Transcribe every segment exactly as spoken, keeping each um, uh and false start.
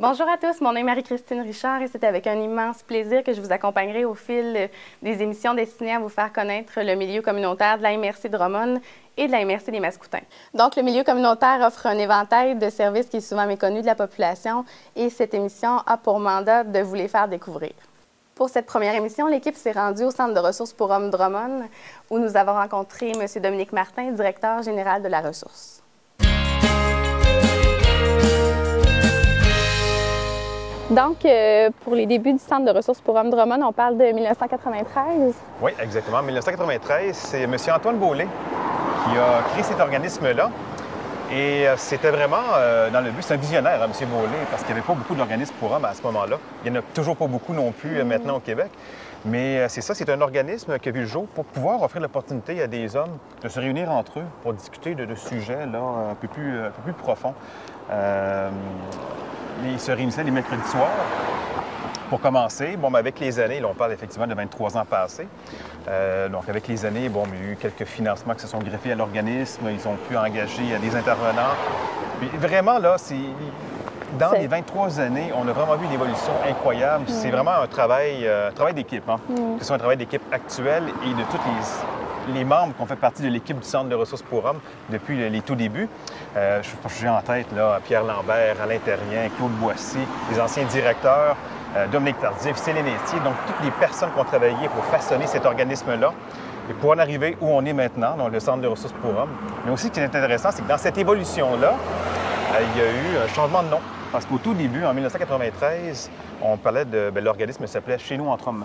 Bonjour à tous, mon nom est Marie-Christine Richard et c'est avec un immense plaisir que je vous accompagnerai au fil des émissions destinées à vous faire connaître le milieu communautaire de la M R C de Drummond et de la M R C des Mascoutins. Donc, le milieu communautaire offre un éventail de services qui est souvent méconnu de la population et cette émission a pour mandat de vous les faire découvrir. Pour cette première émission, l'équipe s'est rendue au Centre de ressources pour hommes Drummond où nous avons rencontré M. Dominique Martin, directeur général de la ressource. Donc, euh, pour les débuts du Centre de ressources pour hommes Drummond, on parle de mille neuf cent quatre-vingt-treize. Oui, exactement. mille neuf cent quatre-vingt-treize, c'est M. Antoine Beaulé qui a créé cet organisme-là. Et euh, c'était vraiment euh, dans le but, c'est un visionnaire, hein, M. Beaulé, parce qu'il n'y avait pas beaucoup d'organismes pour hommes à ce moment-là. Il n'y en a toujours pas beaucoup non plus euh, mmh. maintenant au Québec. Mais euh, c'est ça, c'est un organisme qui a vu le jour pour pouvoir offrir l'opportunité à des hommes de se réunir entre eux pour discuter de, de sujets là, un, peu plus, un peu plus profonds. Euh, Ils se réunissaient les mercredis soirs. Pour commencer, bon, ben avec les années, là, on parle effectivement de vingt-trois ans passés. Euh, donc, avec les années, bon, il y a eu quelques financements qui se sont greffés à l'organisme. Ils ont pu engager des intervenants. Puis, vraiment, là, c'est... Dans les vingt-trois années, on a vraiment vu une évolution incroyable. Mmh. C'est vraiment un travail, euh, travail d'équipe, hein? Mmh. Que ce soit un travail d'équipe actuel et de tous les, les membres qui ont fait partie de l'équipe du Centre de ressources pour hommes depuis les, les tout débuts. Euh, je j'ai en tête là, Pierre Lambert, Alain Terrien, Claude Boissy, les anciens directeurs, euh, Dominique Tardif, Céline Estier, donc toutes les personnes qui ont travaillé pour façonner cet organisme-là. Et pour en arriver où on est maintenant, dans le Centre de ressources pour hommes. Mais aussi, ce qui est intéressant, c'est que dans cette évolution-là, euh, il y a eu un changement de nom. Parce qu'au tout début, en mille neuf cent quatre-vingt-treize, on parlait de... Bien, l'organisme s'appelait Chez nous entre hommes.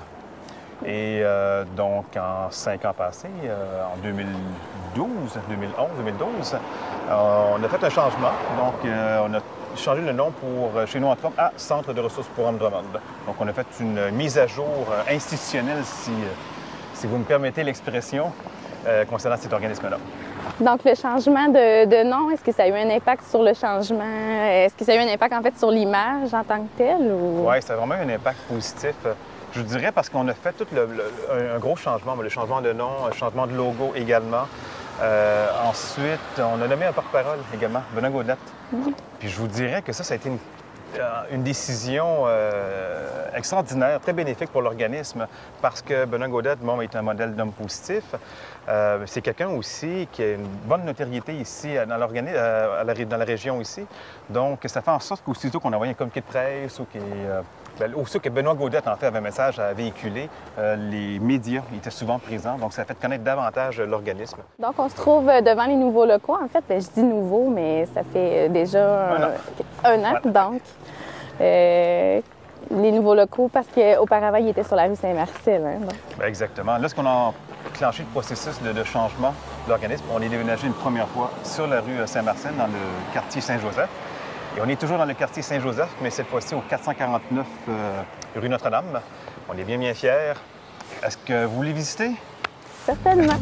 Et euh, donc, en cinq ans passés, euh, en deux mille douze, deux mille onze, deux mille douze, euh, on a fait un changement. Donc, euh, on a changé le nom pour Chez nous entre hommes à Centre de ressources pour hommes Drummond. Donc, on a fait une mise à jour institutionnelle, si, si vous me permettez l'expression, euh, concernant cet organisme-là. Donc, le changement de, de nom, est-ce que ça a eu un impact sur le changement? Est-ce que ça a eu un impact, en fait, sur l'image en tant que telle? Ou... Oui, ça a vraiment eu un impact positif. Je vous dirais parce qu'on a fait tout le, le, un gros changement, le changement de nom, un changement de logo également. Euh, ensuite, on a nommé un porte-parole également, Benoît Gaudette. Mmh. Puis je vous dirais que ça, ça a été une, une décision euh, extraordinaire, très bénéfique pour l'organisme parce que Benoît Gaudette, bon, est un modèle d'homme positif. Euh, c'est quelqu'un aussi qui a une bonne notoriété ici dans l'organisme, euh, dans la région ici. Donc, ça fait en sorte qu'aussitôt qu'on envoie un communiqué de presse ou qu'il euh, ben, aussitôt que Benoît Gaudette en fait avait un message à véhiculer, euh, les médias étaient souvent présents. Donc, ça a fait connaître davantage l'organisme. Donc, on se trouve devant les nouveaux locaux. En fait, ben, je dis nouveau, mais ça fait déjà un, un an. Un an voilà. Donc, euh, les nouveaux locaux, parce qu'auparavant, ils étaient sur la rue Saint-Marcel. Hein, Bien, exactement. Là, ce qu'on a enclenché le processus de, de changement de l'organisme, on est déménagé une première fois sur la rue Saint-Marcel, dans le quartier Saint-Joseph. Et on est toujours dans le quartier Saint-Joseph, mais cette fois-ci au quatre cent quarante-neuf euh, rue Notre-Dame. On est bien, bien fiers. Est-ce que vous voulez visiter? Certainement.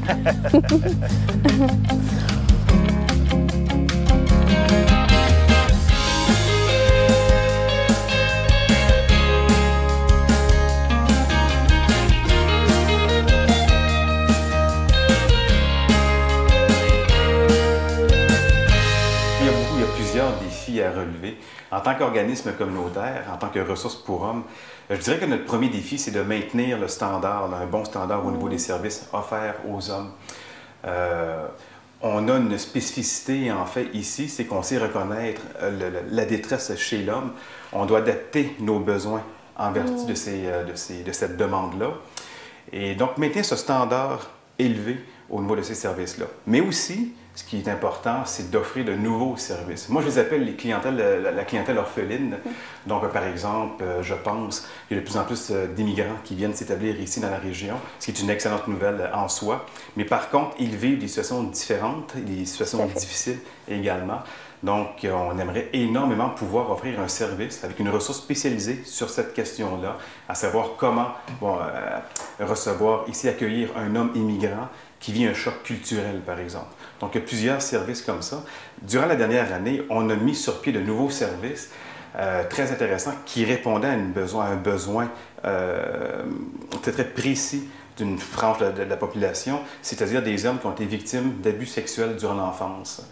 À relever. En tant qu'organisme communautaire, en tant que ressources pour hommes, je dirais que notre premier défi, c'est de maintenir le standard, un bon standard au niveau des services offerts aux hommes. Euh, on a une spécificité, en fait, ici, c'est qu'on sait reconnaître le, la détresse chez l'homme. On doit adapter nos besoins en vertu de, ces, de, ces, de cette demande-là. Et donc, maintenir ce standard élevé au niveau de ces services-là. Mais aussi, ce qui est important, c'est d'offrir de nouveaux services. Moi, je les appelle les clientèles, la, la clientèle orpheline. Donc, par exemple, je pense qu'il y a de plus en plus d'immigrants qui viennent s'établir ici dans la région, ce qui est une excellente nouvelle en soi. Mais par contre, ils vivent des situations différentes, des situations difficiles également. Donc, on aimerait énormément pouvoir offrir un service avec une ressource spécialisée sur cette question-là, à savoir comment bon, euh, recevoir, ici, accueillir un homme immigrant qui vit un choc culturel, par exemple. Donc, il y a plusieurs services comme ça. Durant la dernière année, on a mis sur pied de nouveaux services euh, très intéressants qui répondaient à, une besoin, à un besoin euh, très, très précis d'une frange de, de la population, c'est-à-dire des hommes qui ont été victimes d'abus sexuels durant l'enfance.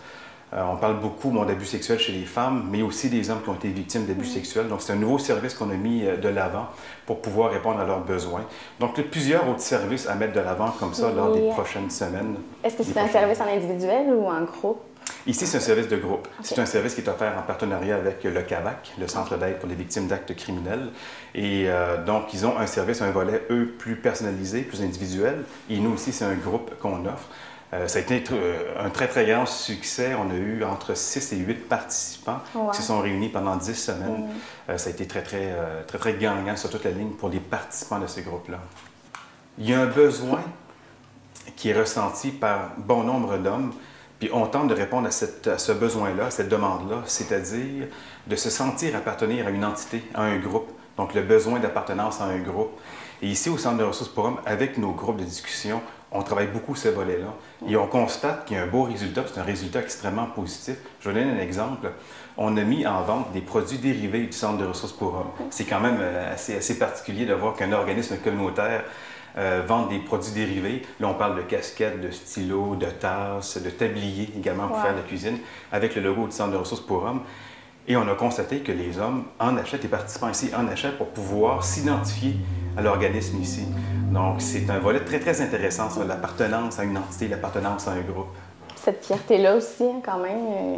Euh, on parle beaucoup bon, d'abus sexuels chez les femmes, mais aussi des hommes qui ont été victimes d'abus mmh. sexuels. Donc, c'est un nouveau service qu'on a mis de l'avant pour pouvoir répondre à leurs besoins. Donc, il y a plusieurs autres services à mettre de l'avant comme ça oui. lors des prochaines semaines. Est-ce que c'est un service en individuel ou en groupe? Ici, c'est un service de groupe. Okay. C'est un service qui est offert en partenariat avec le C A V A C, le Centre d'aide pour les victimes d'actes criminels. Et euh, donc, ils ont un service, un volet, eux, plus personnalisé, plus individuel. Et nous aussi, c'est un groupe qu'on offre. Euh, ça a été un très, très grand succès. On a eu entre six et huit participants wow. qui se sont réunis pendant dix semaines. Mm. Euh, ça a été très, très, euh, très, très gagnant sur toute la ligne pour les participants de ce groupe-là. Il y a un besoin qui est ressenti par bon nombre d'hommes. Puis on tente de répondre à, cette, à ce besoin-là, à cette demande-là, c'est-à-dire de se sentir appartenir à une entité, à un groupe. Donc le besoin d'appartenance à un groupe. Et ici, au Centre de ressources pour hommes, avec nos groupes de discussion, on travaille beaucoup ce volet-là. Et on constate qu'il y a un beau résultat, c'est un résultat extrêmement positif. Je vais donner un exemple. On a mis en vente des produits dérivés du Centre de ressources pour hommes. C'est quand même assez, assez particulier de voir qu'un organisme communautaire Euh, vendre des produits dérivés. Là, on parle de casquettes, de stylos, de tasses, de tabliers également pour wow. faire la cuisine, avec le logo du Centre de ressources pour hommes. Et on a constaté que les hommes en achètent, les participants ici en achètent pour pouvoir s'identifier à l'organisme ici. Donc, c'est un volet très, très intéressant sur l'appartenance à une entité, l'appartenance à un groupe. Cette fierté-là aussi, quand même. Euh...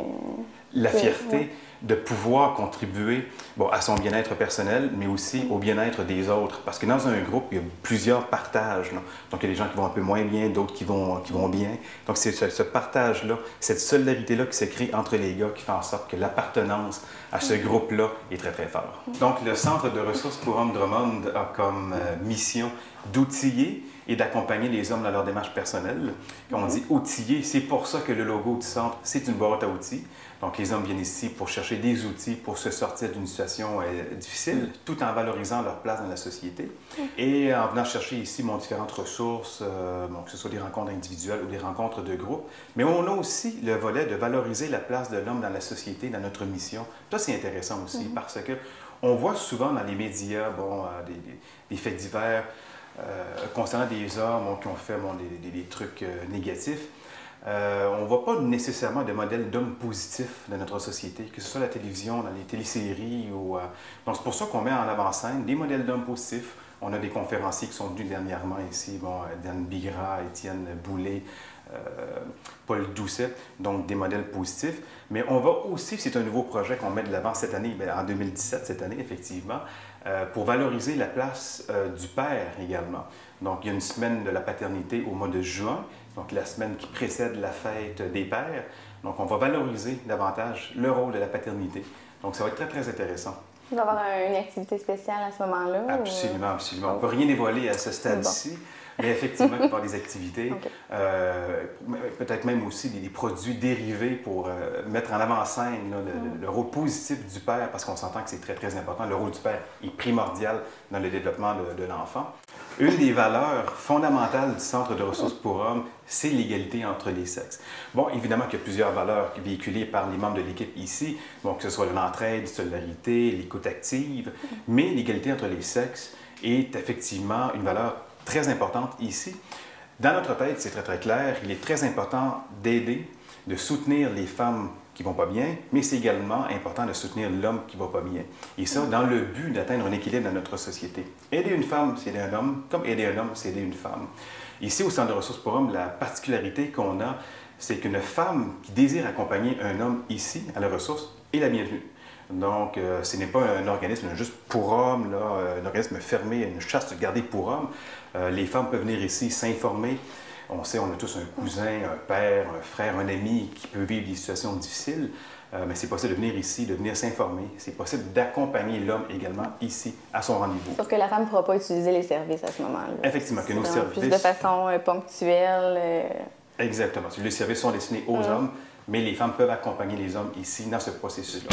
La fierté ouais. de pouvoir contribuer bon, à son bien-être personnel, mais aussi au bien-être des autres. Parce que dans un groupe, il y a plusieurs partages. Là. Donc, il y a des gens qui vont un peu moins bien, d'autres qui vont, qui vont bien. Donc, c'est ce, ce partage-là, cette solidarité-là qui se crée entre les gars qui fait en sorte que l'appartenance à ce groupe-là est très, très fort. Donc, le Centre de ressources pour hommes Drummond a comme euh, mission d'outiller et d'accompagner les hommes dans leur démarche personnelle. Quand on dit outiller, c'est pour ça que le logo du centre, c'est une boîte à outils. Donc, les hommes viennent ici pour chercher des outils pour se sortir d'une situation euh, difficile, tout en valorisant leur place dans la société. Et en venant chercher ici bon, différentes ressources, euh, bon, que ce soit des rencontres individuelles ou des rencontres de groupe. Mais on a aussi le volet de valoriser la place de l'homme dans la société, dans notre mission. Ça, c'est intéressant aussi mm-hmm. parce que on voit souvent dans les médias bon, euh, des, des, des faits divers euh, concernant des hommes bon, qui ont fait bon, des, des, des trucs euh, négatifs. Euh, on ne voit pas nécessairement de modèles d'hommes positifs dans notre société, que ce soit la télévision, dans les téléséries. Ou, euh... Donc, c'est pour ça qu'on met en avant-scène des modèles d'hommes positifs. On a des conférenciers qui sont venus dernièrement ici, bon, Dan Bigra, Étienne Boulay, euh, Paul Doucet, donc des modèles positifs. Mais on va aussi, c'est un nouveau projet qu'on met de l'avant cette année, bien, en deux mille dix-sept, cette année, effectivement, euh, pour valoriser la place euh, du père également. Donc, il y a une semaine de la paternité au mois de juin. Donc, la semaine qui précède la fête des pères. Donc, on va valoriser davantage le rôle de la paternité. Donc, ça va être très, très intéressant. Il va y avoir une activité spéciale à ce moment-là? Absolument, ou... absolument. On ne peut rien dévoiler à ce stade-ci, bon. Mais effectivement, il va y avoir des activités. Okay. Euh, peut-être même aussi des, des produits dérivés pour euh, mettre en avant-scène là, le, mm. le rôle positif du père, parce qu'on s'entend que c'est très, très important. Le rôle du père est primordial dans le développement de, de l'enfant. Une des valeurs fondamentales du Centre de ressources pour hommes, c'est l'égalité entre les sexes. Bon, évidemment qu'il y a plusieurs valeurs véhiculées par les membres de l'équipe ici, bon, que ce soit l'entraide, la solidarité, l'écoute active, mais l'égalité entre les sexes est effectivement une valeur très importante ici. Dans notre tête, c'est très très clair, il est très important d'aider, de soutenir les femmes qui ne vont pas bien, mais c'est également important de soutenir l'homme qui ne va pas bien. Et ça, dans le but d'atteindre un équilibre dans notre société. Aider une femme, c'est aider un homme, comme aider un homme, c'est aider une femme. Ici, au Centre de ressources pour hommes, la particularité qu'on a, c'est qu'une femme qui désire accompagner un homme ici, à la ressource, est la bienvenue. Donc, euh, ce n'est pas un organisme juste pour hommes, là, un organisme fermé, une chasse gardée pour hommes. Euh, les femmes peuvent venir ici s'informer. On sait, on a tous un cousin, un père, un frère, un ami qui peut vivre des situations difficiles, euh, mais c'est possible de venir ici, de venir s'informer. C'est possible d'accompagner l'homme également ici, à son rendez-vous. Sauf que la femme ne pourra pas utiliser les services à ce moment-là. Effectivement, que nos services... Plus de façon euh, ponctuelle. Euh... Exactement. Les services sont destinés aux mmh. hommes, mais les femmes peuvent accompagner les hommes ici, dans ce processus-là.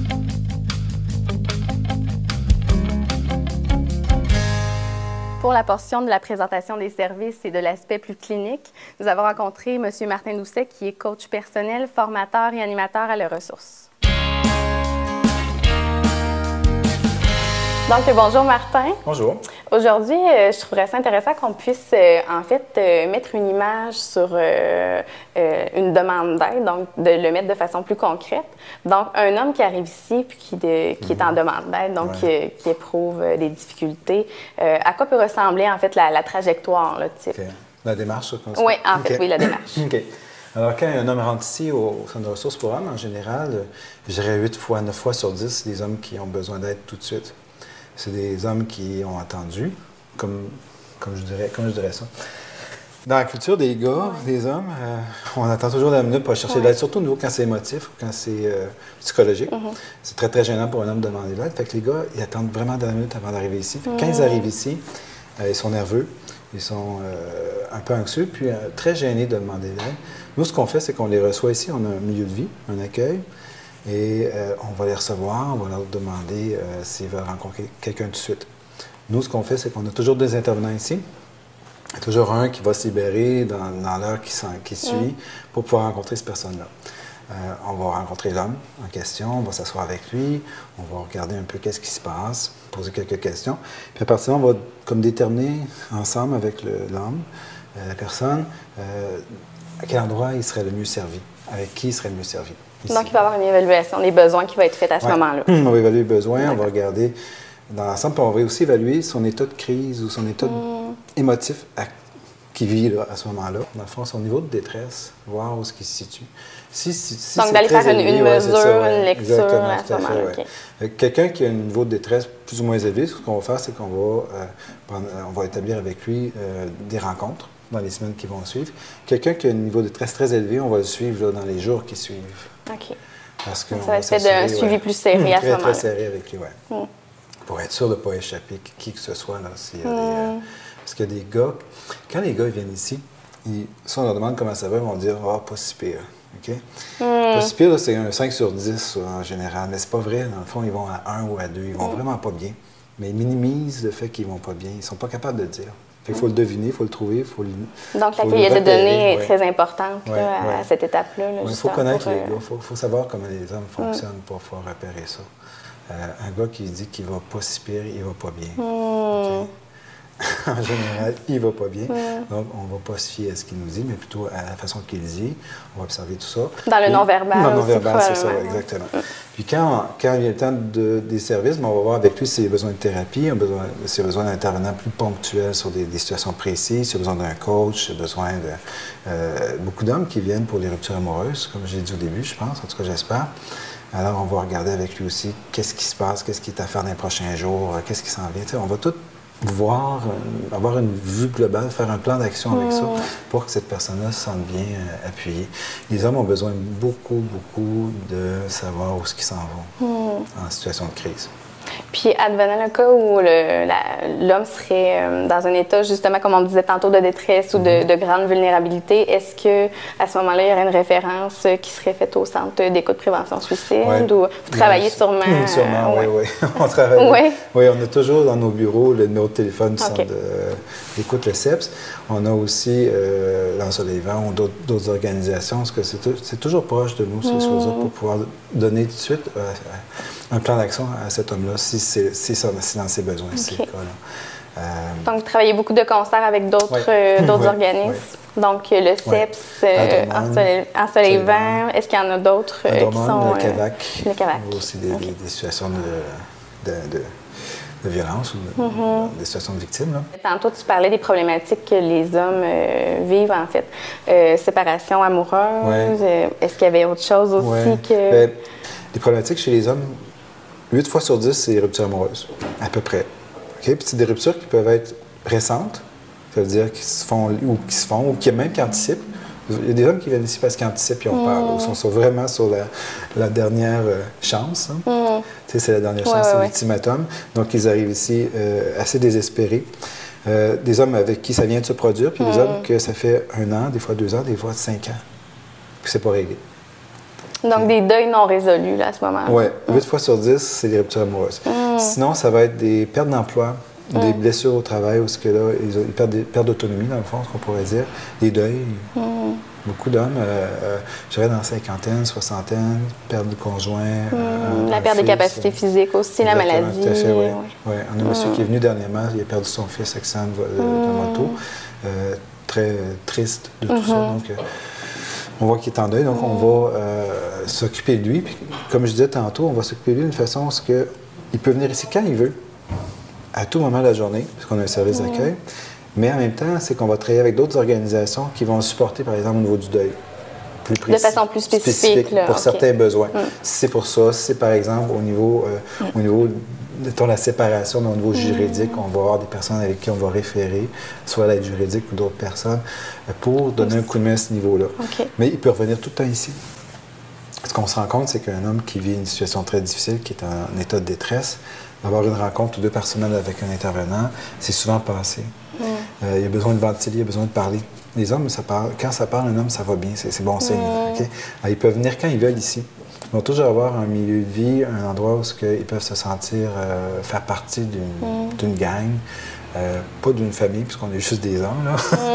Pour la portion de la présentation des services et de l'aspect plus clinique, nous avons rencontré M. Martin Doucet, qui est coach personnel, formateur et animateur à la ressource. Donc, bonjour Martin. Bonjour. Aujourd'hui, euh, je trouverais ça intéressant qu'on puisse, euh, en fait, euh, mettre une image sur euh, euh, une demande d'aide, donc de le mettre de façon plus concrète. Donc, un homme qui arrive ici puis qui, de, qui mmh. est en demande d'aide, donc ouais. qui, qui éprouve euh, des difficultés, euh, à quoi peut ressembler, en fait, la, la trajectoire, là, type? Okay. La démarche, comme ça? Oui, en fait, okay. oui, la démarche. OK. Alors, quand un homme rentre ici au, au Centre de ressources pour hommes, en général, je dirais huit fois, neuf fois sur dix, c'est des hommes qui ont besoin d'aide tout de suite. C'est des hommes qui ont attendu, comme, comme, je, dirais, comme je dirais ça. Dans la culture des gars, ouais. des hommes, euh, on attend toujours la minute pour chercher ouais. de l'aide, surtout nous, quand c'est émotif ou quand c'est euh, psychologique. Mm-hmm. C'est très, très gênant pour un homme de demander de l'aide. Fait que les gars, ils attendent vraiment de la minute avant d'arriver ici. Fait que quand mm-hmm. ils arrivent ici, euh, ils sont nerveux, ils sont euh, un peu anxieux, puis euh, très gênés de demander de l'aide. Nous, ce qu'on fait, c'est qu'on les reçoit ici. On a un milieu de vie, un accueil. Et euh, on va les recevoir, on va leur demander euh, s'ils veulent rencontrer quelqu'un tout de suite. Nous, ce qu'on fait, c'est qu'on a toujours deux intervenants ici. Il y a toujours un qui va se libérer dans, dans l'heure qui, qui suit mm. pour pouvoir rencontrer cette personne-là. Euh, on va rencontrer l'homme en question, on va s'asseoir avec lui, on va regarder un peu qu'est-ce qui se passe, poser quelques questions. Puis à partir de là, on va comme déterminer ensemble avec l'homme, euh, la personne, euh, à quel endroit il serait le mieux servi, avec qui il serait le mieux servi. Ici. Donc, il va y avoir une évaluation des besoins qui va être faite à ce ouais. moment-là. On va évaluer les besoins, on va regarder dans l'ensemble, puis on va aussi évaluer son état de crise ou son état mm. émotif à, qui vit là, à ce moment-là. Dans le fond, son niveau de détresse, voir où est-ce qu'il se situe. Si, si, si Donc, d'aller faire une, élevé, une ouais, mesure, ça, ouais. une lecture Exactement, à ce moment-là. Ouais. Okay. Quelqu'un qui a un niveau de détresse plus ou moins élevé, ce qu'on va faire, c'est qu'on va, euh, prendre, on va établir avec lui euh, des rencontres dans les semaines qui vont suivre. Quelqu'un qui a un niveau de stress très élevé, on va le suivre là, dans les jours qui suivent. OK. Parce que ça va être fait d'un suivi ouais, plus serré à ce moment-là. Très, très serré avec lui, oui. Mm. Pour être sûr de ne pas échapper qui que ce soit. Là, s'il y a mm. des, euh, parce qu'il y a des gars, quand les gars ils viennent ici, ils, si on leur demande comment ça va, ils vont dire « Ah, oh, pas si pire ». Okay? Mm. Pas si pire, c'est un cinq sur dix en général, mais c'est pas vrai. Dans le fond, ils vont à un ou à deux, ils vont mm. vraiment pas bien. Mais ils minimisent le fait qu'ils vont pas bien. Ils sont pas capables de le dire. Il faut le deviner, il faut le trouver, il faut le Donc, la cueillette de données est ouais. très importante ouais, là, ouais. à cette étape-là. Il faut connaître pour, les gars, il faut, faut savoir comment les hommes fonctionnent mm. pour pouvoir repérer ça. Euh, un gars qui dit qu'il va pas si pire, il va pas bien. Mm. Okay? En général, il va pas bien. Mm. Donc, on ne va pas se fier à ce qu'il nous dit, mais plutôt à la façon qu'il dit. On va observer tout ça. Dans le non-verbal. Dans le non-verbal, c'est ça, ouais, exactement. Mm. Puis quand, quand il vient le temps de, des services, on va voir avec lui s'il a besoin de thérapie, s'il a besoin d'un intervenant plus ponctuel sur des, des situations précises, s'il a besoin d'un coach, s'il a besoin de... Euh, beaucoup d'hommes qui viennent pour les ruptures amoureuses, comme j'ai dit au début, je pense, en tout cas j'espère. Alors, on va regarder avec lui aussi qu'est-ce qui se passe, qu'est-ce qui est à faire dans les prochains jours, qu'est-ce qui s'en vient. Tu sais, on va tout voir, euh, avoir une vue globale, faire un plan d'action avec mmh. ça pour que cette personne-là se sente bien euh, appuyée. Les hommes ont besoin beaucoup, beaucoup de savoir où est-ce qu'ils s'en vont mmh. en situation de crise. Puis, advenant le cas où l'homme serait euh, dans un état, justement, comme on disait tantôt, de détresse ou de, de grande vulnérabilité, est-ce qu'à ce moment-là, il y aurait une référence qui serait faite au Centre d'écoute prévention suicide ouais. ou vous travaillez ouais, sûrement? Mmh, sûrement, oui, oui. Ouais. On travaille. Ouais. Oui, on a toujours dans nos bureaux le numéro de téléphone du okay. Centre d'écoute, le C E P S. On a aussi euh, l'Ensoleillement ou d'autres organisations, parce que c'est toujours proche de nous, ces mmh. choses-là, pour pouvoir donner tout de suite euh, un plan d'action à cet homme-là, si c'est si si dans ses besoins, okay. c'est le cas-là. Euh... Donc, vous travaillez beaucoup de concerts avec d'autres ouais. euh, ouais. organismes. Ouais. Donc, le C E P S, ouais. euh, Ensoleillement, est-ce qu'il y en a d'autres euh, qui sont... le CAVAC. Euh, le CAVAC. Aussi des, okay. des, des situations de... de, de de violence ou de, mm-hmm. des situations de victimes. Là. Tantôt, tu parlais des problématiques que les hommes euh, vivent, en fait. Euh, séparation amoureuse, ouais. euh, est-ce qu'il y avait autre chose aussi ouais. que... Bien, les problématiques chez les hommes, huit fois sur dix, c'est des ruptures amoureuses, à peu près. Okay? Puis c'est des ruptures qui peuvent être récentes, ça veut dire qu'ils se font ou qui se font, ou qui même qui anticipent. Il y a des hommes qui viennent ici parce qu'ils anticipent et on mmh. parle. Ils sont, sont vraiment sur la, la dernière euh, chance. Hein. Mmh. Tu sais, c'est la dernière chance, ouais, c'est ouais, l'ultimatum. Donc, ils arrivent ici euh, assez désespérés. Euh, des hommes avec qui ça vient de se produire, puis mmh. des hommes que ça fait un an, des fois deux ans, des fois cinq ans. Puis c'est pas réglé. Donc, des deuils non résolus, là, à ce moment-là. Oui. huit fois sur dix, c'est des ruptures amoureuses. Mmh. Sinon, ça va être des pertes d'emploi. Mmh. Des blessures au travail, où ce que là, ils, ont, ils perdent, perdent d'autonomie, dans le fond, ce qu'on pourrait dire, des deuils. Mmh. Beaucoup d'hommes, euh, euh, je dirais dans la cinquantaine, soixantaine, perte de conjoint. Mmh, euh, la perte fils, des capacités physiques aussi, la maladie. Tout à fait, oui. Ouais. Ouais. On a un monsieur mmh. qui est venu dernièrement, il a perdu son fils accident de, de, mmh. de moto. Euh, très triste de tout mmh. ça. Donc, euh, on voit qu'il est en deuil, donc mmh. on va euh, s'occuper de lui. Puis, comme je disais tantôt, on va s'occuper de lui d'une façon à ce qu'il peut venir ici quand il veut, à tout moment de la journée, parce qu'on a un service mmh. d'accueil. Mais en même temps, c'est qu'on va travailler avec d'autres organisations qui vont le supporter, par exemple, au niveau du deuil. Plus précis, de façon plus spécifique. spécifique là, pour okay. certains besoins. Mm. Si c'est pour ça, si c'est par exemple au niveau, euh, mm. au niveau de la séparation, au niveau juridique, mm. on va avoir des personnes avec qui on va référer, soit l'aide juridique ou d'autres personnes, pour donner oui. un coup de main à ce niveau-là. Okay. Mais il peut revenir tout le temps ici. Ce qu'on se rend compte, c'est qu'un homme qui vit une situation très difficile, qui est en état de détresse, avoir une rencontre ou deux personnelles avec un intervenant, c'est souvent passé. Mm. Euh, il a besoin de ventiler, il a besoin de parler. Les hommes, ça parle, quand ça parle, un homme, ça va bien, c'est bon signe. Mm. Okay? Alors, ils peuvent venir quand ils veulent ici. Ils vont toujours avoir un milieu de vie, un endroit où ils peuvent se sentir euh, faire partie d'une mm. gang. Euh, pas d'une famille, puisqu'on est juste des hommes, là.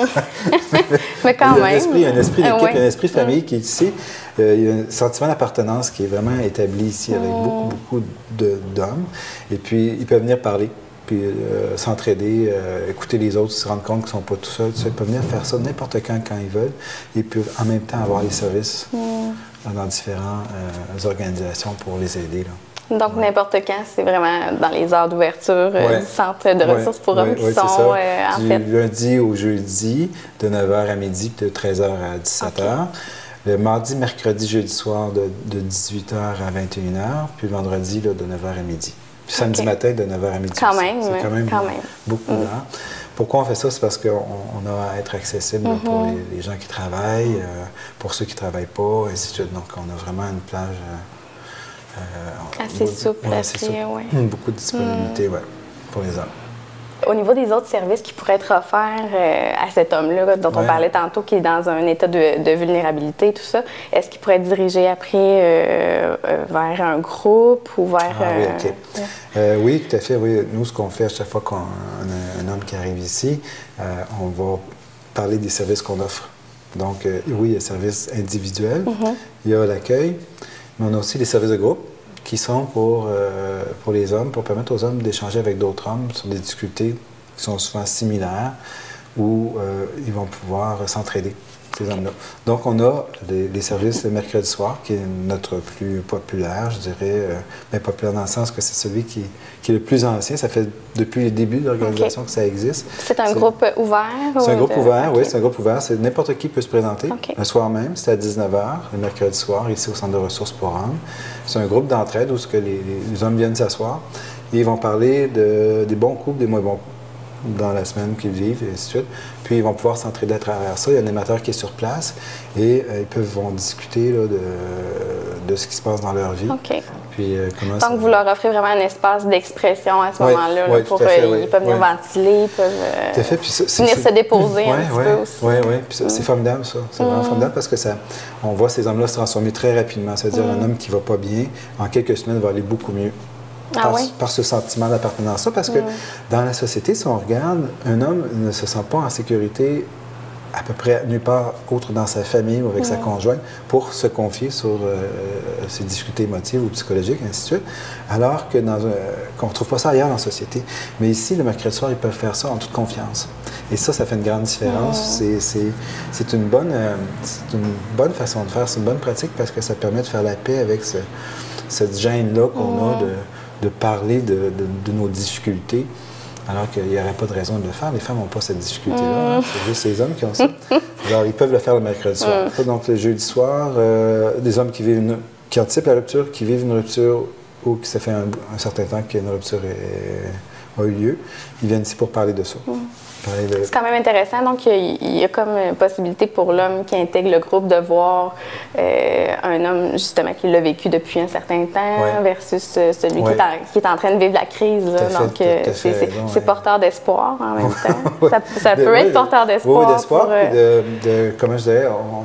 Mm. Mais quand il y a même. Un esprit, il y a un esprit d'équipe, ah, ouais. il y a un esprit de famille mm. qui est ici. Euh, il y a un sentiment d'appartenance qui est vraiment établi ici avec mm. beaucoup, beaucoup d'hommes. Et puis, ils peuvent venir parler, puis euh, s'entraider, euh, écouter les autres, se rendre compte qu'ils ne sont pas tout seuls. Ils peuvent venir faire ça n'importe quand, quand ils veulent. Et puis, en même temps, avoir les services mm. dans différentes euh, organisations pour les aider, là. Donc, ouais. n'importe quand, c'est vraiment dans les heures d'ouverture euh, ouais. du centre de ressources ouais. pour hommes ouais. qui ouais, sont, euh, en du fait... lundi au jeudi, de neuf heures à midi, de treize heures à dix-sept heures. Okay. Le mardi, mercredi, jeudi soir, de, de dix-huit heures à vingt et une heures. Puis le vendredi, là, de neuf heures à midi. Puis samedi okay. matin, de neuf heures à midi. Quand même, c'est quand même, quand même. beaucoup mm. d'heures. Pourquoi on fait ça? C'est parce qu'on on a à être accessible mm-hmm. pour les, les gens qui travaillent, euh, pour ceux qui ne travaillent pas, et ainsi de suite. Donc, on a vraiment une plage... Euh, Euh, assez souple, ouais, assez, souple. Ouais. Beaucoup de disponibilité, mm. ouais, pour les hommes. Au niveau des autres services qui pourraient être offerts euh, à cet homme-là, dont ouais. on parlait tantôt, qui est dans un état de, de vulnérabilité, tout ça, est-ce qu'il pourrait être dirigé après euh, euh, vers un groupe ou vers... Ah, oui, OK. Euh, ouais. euh, oui, tout à fait. Oui. Nous, ce qu'on fait à chaque fois qu'on a un homme qui arrive ici, euh, on va parler des services qu'on offre. Donc, euh, oui, il y a le service individuel, mm-hmm. il y a l'accueil, mais on a aussi les services de groupe qui sont pour, euh, pour les hommes, pour permettre aux hommes d'échanger avec d'autres hommes sur des difficultés qui sont souvent similaires, où euh, ils vont pouvoir s'entraider, ces hommes-là. Donc, on a les, les services le mercredi soir, qui est notre plus populaire, je dirais, euh, bien populaire dans le sens que c'est celui qui, qui est le plus ancien. Ça fait depuis le début de l'organisation okay. que ça existe. C'est un groupe ouvert? C'est un groupe de... ouvert, okay. oui, c'est un groupe ouvert. N'importe qui peut se présenter. Okay. Le soir même, c'est à dix-neuf heures, le mercredi soir, ici au Centre de ressources pour hommes. C'est un groupe d'entraide où ce que les, les hommes viennent s'asseoir et ils vont parler de, des bons coups, des moins bons coups dans la semaine qu'ils vivent, et ainsi de suite. Puis, ils vont pouvoir s'entraider à travers ça. Il y a un animateur qui est sur place et euh, ils peuvent vont discuter là, de, de ce qui se passe dans leur vie. OK. Puis, euh, comment Donc, ça... vous leur offrez vraiment un espace d'expression à ce oui, moment-là. Oui, là, pour, tout à fait, euh, oui. Ils peuvent venir oui. ventiler, ils peuvent euh, tout à fait. Puis ça, venir se déposer oui, un petit oui, peu aussi. Oui, oui. Puis mm. c'est formidable, ça. C'est mm. vraiment formidable parce que ça, on voit ces hommes-là se transformer très rapidement. C'est-à-dire, mm. un homme qui ne va pas bien, en quelques semaines, va aller beaucoup mieux. Ah par, oui? par ce sentiment d'appartenance. Parce que mm. dans la société, si on regarde, un homme ne se sent pas en sécurité à peu près nulle part autre dans sa famille ou avec mm. sa conjointe pour se confier sur euh, ses difficultés émotives ou psychologiques, ainsi de suite, alors que dans un, qu'on ne retrouve pas ça ailleurs dans la société. Mais ici, le mercredi soir, ils peuvent faire ça en toute confiance. Et ça, ça fait une grande différence. Mm. C'est une, euh, une bonne façon de faire, c'est une bonne pratique parce que ça permet de faire la paix avec ce, cette gêne-là qu'on mm. a de de parler de, de, de nos difficultés, alors qu'il n'y aurait pas de raison de le faire. Les femmes n'ont pas cette difficulté-là. Mm. Hein. C'est juste les hommes qui ont ça. Alors, ils peuvent le faire le mercredi soir. Mm. Donc, le jeudi soir, euh, des hommes qui vivent une, qui anticipent la rupture, qui vivent une rupture ou qui ça fait un, un certain temps qu'une rupture est, a eu lieu, ils viennent ici pour parler de ça. Mm. De... C'est quand même intéressant. Donc, il y a, il y a comme une possibilité pour l'homme qui intègre le groupe de voir euh, un homme, justement, qui l'a vécu depuis un certain temps ouais. versus celui ouais. qui, est en, qui est en train de vivre la crise. Là. Fait, donc, c'est ouais. porteur d'espoir en même temps. ouais. Ça, ça peut de, être ouais, porteur d'espoir. Oui, d'espoir. Pour, euh... de, de, comment je dirais, on,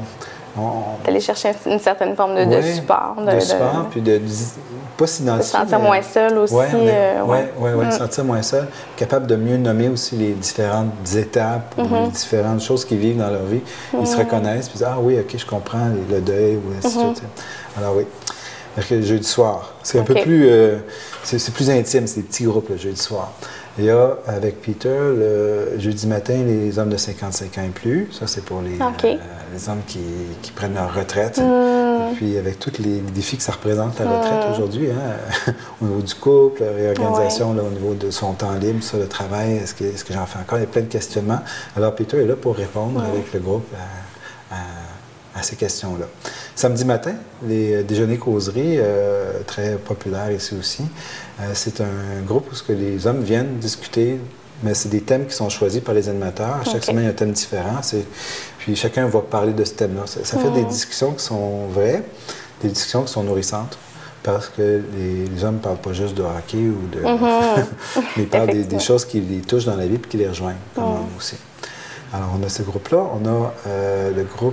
D'aller chercher une certaine forme de, ouais, de support. De, de support, puis de, de pas s'identifier. Se sentir mais... moins seul aussi. Oui, oui, euh, oui, ouais. ouais, ouais, mm. se sentir moins seul. Capable de mieux nommer aussi les différentes étapes, mm-hmm. ou les différentes choses qu'ils vivent dans leur vie. Ils mm. se reconnaissent, puis ils disent, ah oui, OK, je comprends le deuil, ou ainsi de mm-hmm. suite. Alors oui. Donc, le jeudi soir, c'est un okay. peu plus, euh, c'est plus intime, c'est des petits groupes le jeudi soir. Il y a, avec Peter, le jeudi matin, les hommes de cinquante-cinq ans et plus. Ça, c'est pour les, okay. euh, les hommes qui, qui prennent leur retraite. Mm. Et puis, avec tous les défis que ça représente, la retraite mm. aujourd'hui, hein, au niveau du couple, la réorganisation, ouais. là, au niveau de son temps libre, ça, le travail, est-ce que, est-ce que j'en fais encore? Il y a plein de questionnements. Alors, Peter est là pour répondre mm. avec le groupe à, à à ces questions-là. Samedi matin, les déjeuners-causeries, euh, très populaires ici aussi. Euh, c'est un groupe où ce que les hommes viennent discuter, mais c'est des thèmes qui sont choisis par les animateurs. Chaque okay. semaine, il y a un thème différent. Puis chacun va parler de ce thème-là. Ça, ça fait mmh. des discussions qui sont vraies, des discussions qui sont nourrissantes. Parce que les, les hommes ne parlent pas juste de hockey ou de... Mmh. mais ils parlent des, des choses qui les touchent dans la vie et qui les rejoignent, comme mmh. nous aussi. Alors, on a ce groupe-là. On a euh, le groupe...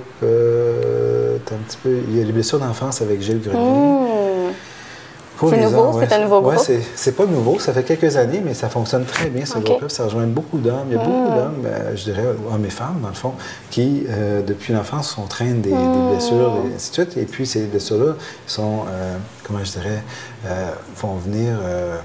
Euh, un petit peu, il y a les blessures d'enfance avec Gilles Grenier. Mmh. C'est nouveau? Ouais. C'est un nouveau groupe? Oui, c'est pas nouveau. Ça fait quelques années, mais ça fonctionne très bien, ce okay. groupe-là. Ça rejoint beaucoup d'hommes. Il y a mmh. beaucoup d'hommes, euh, je dirais, hommes et femmes, dans le fond, qui, euh, depuis l'enfance, entraînent des, mmh. des blessures, et ainsi de suite. Et puis, ces blessures-là sont, euh, comment je dirais, euh, vont venir euh,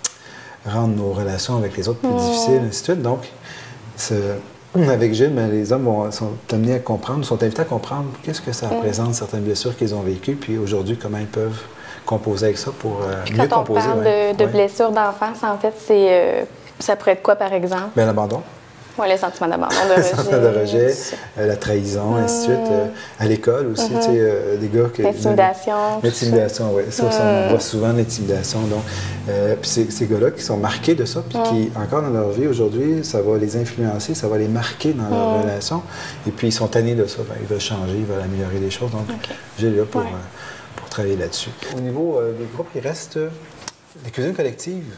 rendre nos relations avec les autres plus mmh. difficiles, ainsi de suite. Donc, ce... Avec Gilles, ben, les hommes vont, sont amenés à comprendre, sont invités à comprendre qu'est-ce que ça représente, mmh. certaines blessures qu'ils ont vécues, puis aujourd'hui, comment ils peuvent composer avec ça pour euh, mieux quand on composer. Parle ouais. de, de ouais. blessures d'enfance, en fait, c'est euh, ça pourrait être quoi, par exemple? Bien, l'abandon. Oui, le sentiment d'abandon, de rejet. Le sentiment de rejet, euh, la trahison, mmh. ainsi de suite. Euh, à l'école aussi, mmh. tu sais, euh, des gars... que L'intimidation. L'intimidation, oui. Ça, mmh. on voit souvent l'intimidation. Donc, euh, puis ces, ces gars-là qui sont marqués de ça, puis mmh. qui, encore dans leur vie aujourd'hui, ça va les influencer, ça va les marquer dans leur mmh. relation. Et puis, ils sont tannés de ça. Ben, ils veulent changer, ils veulent améliorer les choses. Donc, okay. j'ai là pour, ouais. euh, pour travailler là-dessus. Au niveau euh, des groupes, il reste euh, des cuisines collectives.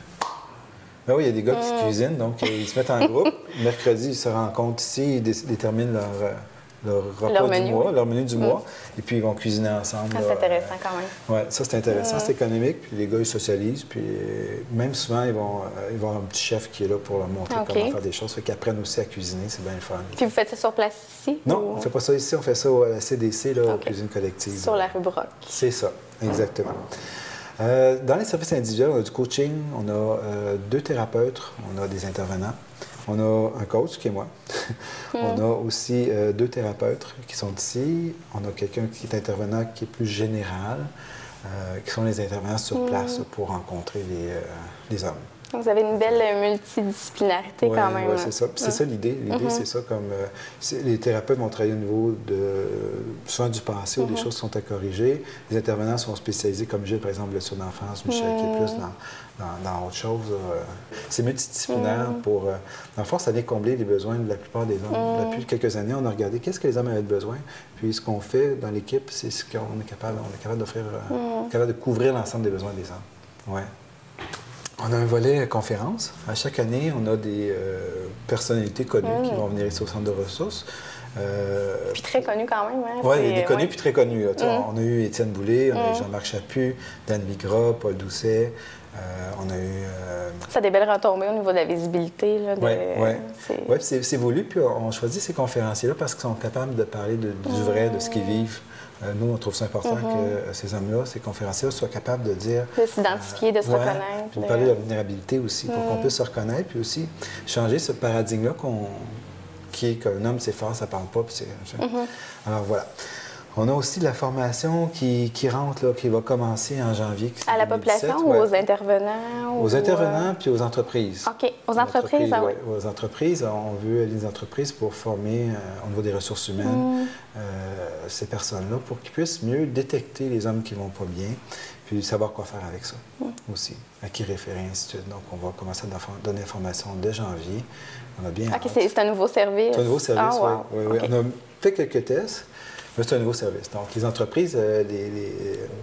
Ben oui, il y a des gars qui se cuisinent, donc ils se mettent en groupe. Mercredi, ils se rencontrent ici, ils dé déterminent leur, leur repas leur du menu. mois, leur menu du mm. mois, et puis ils vont cuisiner ensemble. Ah, c'est intéressant quand même. Oui, ça c'est intéressant, mm. c'est économique, puis les gars ils socialisent, puis même souvent ils vont, ils vont avoir un petit chef qui est là pour leur montrer okay. comment faire des choses, fait qu'ils apprennent aussi à cuisiner, c'est bien le fun. Puis vous faites ça sur place ici? Non, ou... on ne fait pas ça ici, on fait ça à la C D C, là, okay. aux cuisines collectives. Sur la rue Brock. C'est ça, exactement. Euh, dans les services individuels, on a du coaching, on a euh, deux thérapeutes, on a des intervenants, on a un coach qui est moi, mm. on a aussi euh, deux thérapeutes qui sont ici, on a quelqu'un qui est intervenant qui est plus général, euh, qui sont les intervenants sur mm. place pour rencontrer les, euh, les hommes. Vous avez une belle multidisciplinarité ouais, quand même. Oui, c'est ça. C'est mm. ça l'idée. L'idée, mm-hmm. c'est ça. Comme euh, les thérapeutes vont travailler au niveau de souvent du passé mm-hmm. ou des choses qui sont à corriger. Les intervenants sont spécialisés, comme Gilles, par exemple, blessure d'enfance, Michel, mm. qui est plus dans, dans, dans autre chose. Euh, c'est multidisciplinaire mm. pour... Euh, dans le fond, ça vient combler les besoins de la plupart des hommes. Mm. Depuis quelques années, on a regardé qu'est-ce que les hommes avaient besoin. Puis ce qu'on fait dans l'équipe, c'est ce qu'on est capable, on est capable d'offrir, euh, mm. capable de couvrir l'ensemble des besoins des hommes. Ouais. On a un volet conférence. À chaque année, on a des euh, personnalités connues mmh. qui vont venir ici au centre de ressources. Euh, puis très connus quand même. Hein? Oui, il y a des connus ouais. puis très connus. Là, mmh. On a eu Étienne Boulay, on a eu mmh. Jean-Marc Chaput, Dan Vigras, Paul Doucet. Euh, on a eu... Euh... Ça a des belles retombées au niveau de la visibilité. Oui, oui. Ouais, c'est voulu. Puis on choisit ces conférenciers-là parce qu'ils sont capables de parler de, du mmh. vrai, de ce qu'ils vivent. Euh, nous, on trouve ça important mm-hmm. que ces hommes-là, ces conférenciers-là, soient capables de dire... De s'identifier, euh, de se ouais, reconnaître. Puis de parler de la vulnérabilité aussi, pour mm. qu'on puisse se reconnaître, puis aussi changer ce paradigme-là qu'on, qui est qu'un homme, c'est fort, ça parle pas, puis c'est... Mm-hmm. Alors voilà. On a aussi de la formation qui, qui rentre, là, qui va commencer en janvier. À la population ou ouais. aux intervenants? Aux ou intervenants euh... puis aux entreprises. OK. Aux entreprises, ah oui. Ouais. Aux entreprises, on veut les entreprises pour former euh, au niveau des ressources humaines mm. euh, ces personnes-là pour qu'ils puissent mieux détecter les hommes qui ne vont pas bien puis savoir quoi faire avec ça mm. aussi, à qui référer, ainsi de suite. Donc, on va commencer à donner l'information dès janvier. On a bien OK, c'est un nouveau service? C'est un nouveau service, ah, wow. oui. oui, okay. oui. On a fait quelques tests. C'est un nouveau service. Donc, les entreprises, euh, les, les,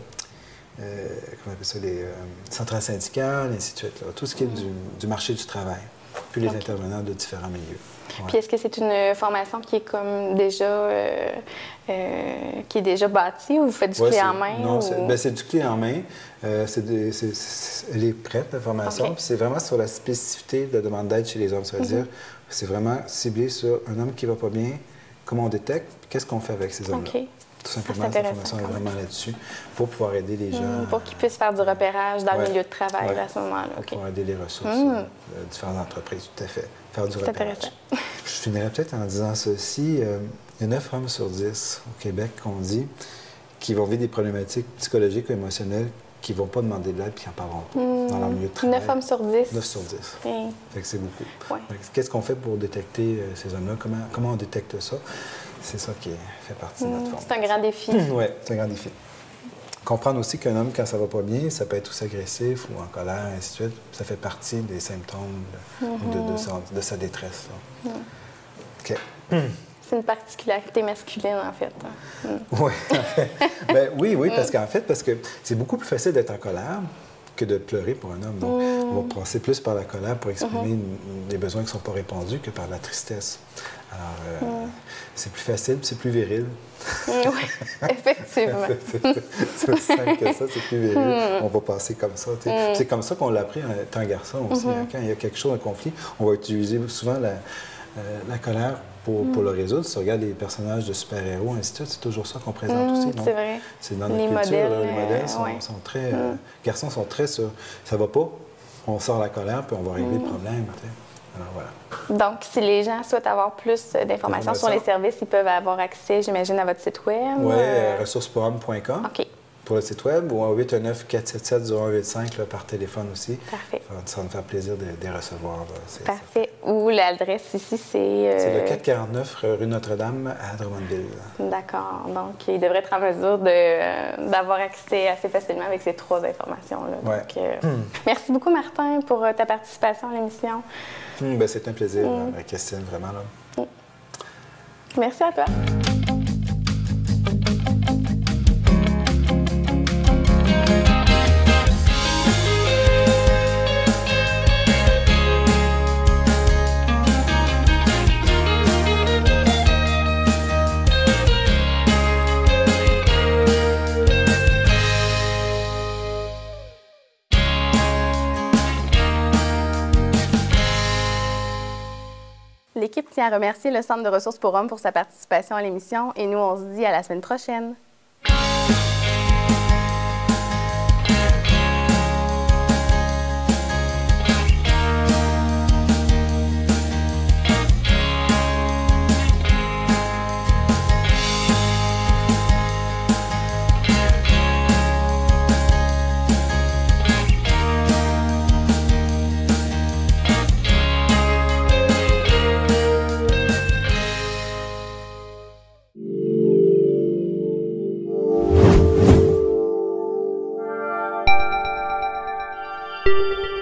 euh, comment on appelle ça, les euh, centrales syndicales, ainsi de suite, là, tout ce qui est du, du marché du travail, puis les okay. intervenants de différents milieux. Ouais. Puis est-ce que c'est une formation qui est comme déjà euh, euh, qui est déjà bâtie ou vous faites du Ouais, clé c'est- en main? Non, ou... c'est ben, c'est du clé en main. Euh, c'est des- c'est- c'est- elle est prête, la formation. Ok. Puis c'est vraiment sur la spécificité de la demande d'aide chez les hommes. Ça veut dire, c'est vraiment ciblé sur un homme qui va pas bien, comment on détecte, puis qu'est-ce qu'on fait avec ces hommes-là. OK. Tout simplement, c'est la intéressant, formation est quand même. vraiment là-dessus pour pouvoir aider les gens. Mm, pour qu'ils puissent faire du repérage dans Ouais. le milieu de travail Ouais. à ce moment-là. Pour OK. pouvoir aider les ressources Mm. euh, de différentes entreprises, tout à fait. Faire du C'est repérage. intéressant. Je finirais peut-être en disant ceci. euh, il y a neuf hommes sur dix au Québec, qu'on dit, qui vont vivre des problématiques psychologiques ou émotionnelles qui ne vont pas demander de l'aide et qui n'en parleront pas dans leur milieu de travail. neuf hommes sur dix. neuf sur dix. OK. Fait que c'est beaucoup. Ouais. Fait que Qu'est-ce qu'on fait pour détecter euh, ces hommes-là? Comment, comment on détecte ça? C'est ça qui est- fait partie de notre Mm, forme. c'est un grand défi. Oui, c'est un grand défi. Comprendre aussi qu'un homme, quand ça va pas bien, ça peut être aussi agressif ou en colère, et ainsi de suite. Ça fait partie des symptômes de, de- de sa, de sa détresse. là. OK. C'est une particularité masculine, en fait. hein. Oui, ben, oui, oui, parce qu'en fait, parce que c'est beaucoup plus facile d'être en colère que de pleurer pour un homme. Donc, on va passer plus par la colère pour exprimer une- des besoins qui ne sont pas répondus que par la tristesse. Alors, euh, c'est plus facile, puis c'est plus viril. Oui, effectivement. C'est aussi simple que ça, c'est plus viril. On va passer comme ça. tu sais. C'est comme ça qu'on l'a appris en étant garçon aussi. hein. Quand il y a quelque chose, un conflit, on va utiliser souvent la, euh, la colère pour, pour le résoudre. Si on regarde les personnages de super-héros, ainsi de suite, c'est toujours ça qu'on présente Mm, aussi. Donc, c'est vrai. c'est dans notre Les culture, modèles, là, les euh, modèles sont, ouais. sont très... euh, garçons sont très sur... Ça va pas, on sort la colère, puis on va régler le problème. tu sais. Alors voilà. Donc, si les gens souhaitent avoir plus euh, d'informations sur les services, ils peuvent avoir accès, j'imagine, à votre site web. Oui, euh, ressources pour hommes point com OK, pour le site web ou à huit un neuf, quatre sept sept, zéro un huit cinq là, par téléphone aussi. parfait. Ça va me faire plaisir de, de les recevoir. là. C'est Parfait. Ou l'adresse ici, c'est... euh, c'est le quatre cent quarante-neuf rue Notre-Dame à Drummondville. D'accord. Donc, ils devraient être en mesure de, euh, d'avoir accès assez facilement avec ces trois informations-là. Ouais. Donc, euh, merci beaucoup, Martin, pour euh, ta participation à l'émission. Hum, ben, c'est un plaisir, euh, Christine, vraiment. Là. Merci à toi. L'équipe tient à remercier le Centre de ressources pour hommes pour sa participation à l'émission et nous, on se dit à la semaine prochaine. Thank you.